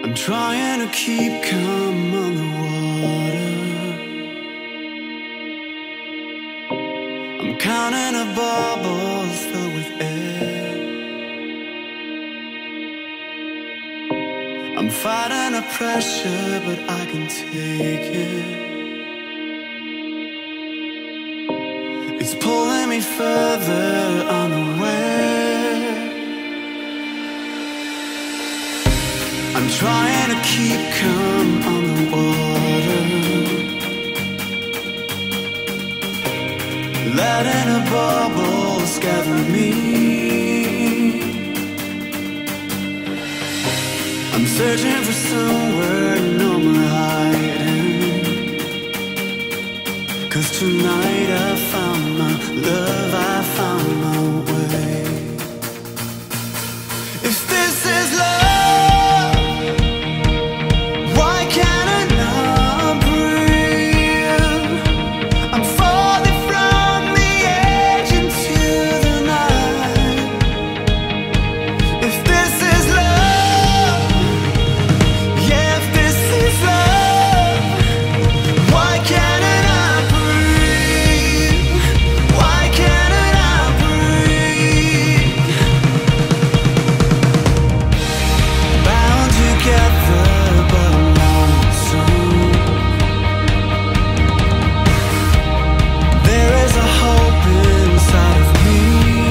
I'm trying to keep calm on the water. I'm counting the bubbles filled with air. I'm fighting the pressure, but I can take it. It's pulling me further unaware. I'm trying to keep calm on the water, letting the bubbles gather me. I'm searching for somewhere no more hiding, 'cause tonight I found my love, I found my way. If this is love, why can't I not breathe? I'm falling from the edge into the night. If this is love, yeah, if this is love, why can't I not breathe? Why can't I not breathe? Bound together but lonesome. There is a hope inside of me,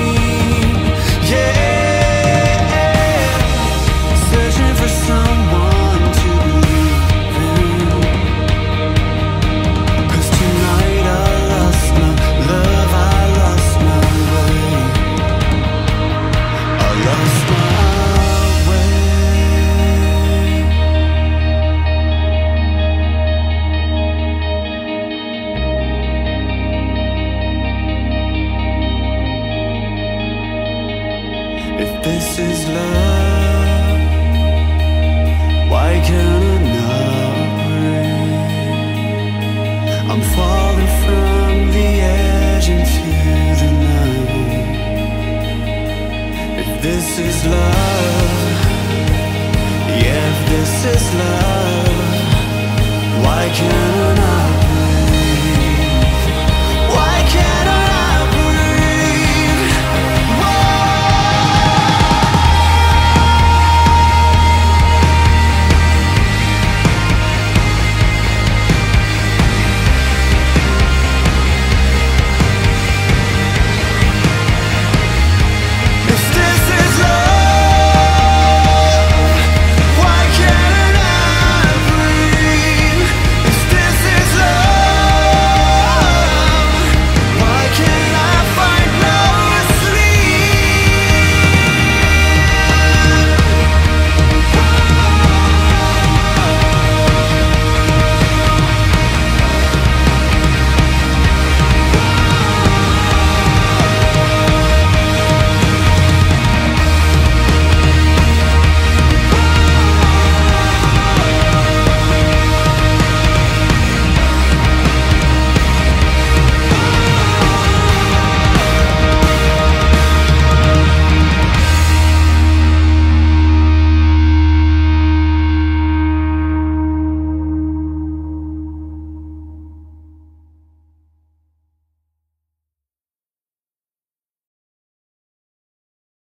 yeah. Searching for someone to believe in, 'cause tonight I lost my love, I lost my way, I lost my way. If this is love, why can't I not breathe? I'm falling from the edge into the night. If this is love, yeah, if this is love, why can't I